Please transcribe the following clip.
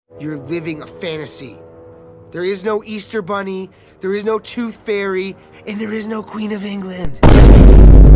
You're living a fantasy. There is no Easter Bunny, there is no Tooth Fairy, and there is no Queen of England.